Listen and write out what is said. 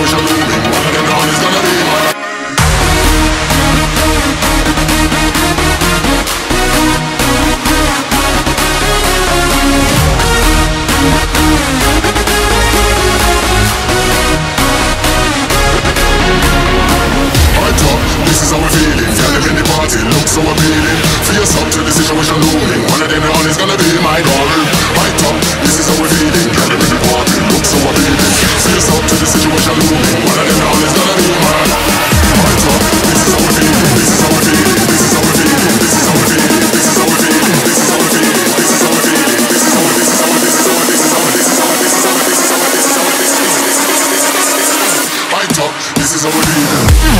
situation looming. One of them all is gonna be my. This is how we're feeling, tell them in the party, look so appealing. Face up to the situation looming, one of them all is gonna be my girl. My top, this is how we're feeling, tell them in the party, look so appealing. Face up to the situation looming, one of them all is gonna be my top, this is how we're feeling, this is how we're feeling, this is how we're feeling, this is how we're feeling, this is how we're feeling, this is how we're feeling, this is how we're feeling, this is how we're this is how this is how this is how this is how this is how this is how this is how this is how this is my top, this is how we're feeling.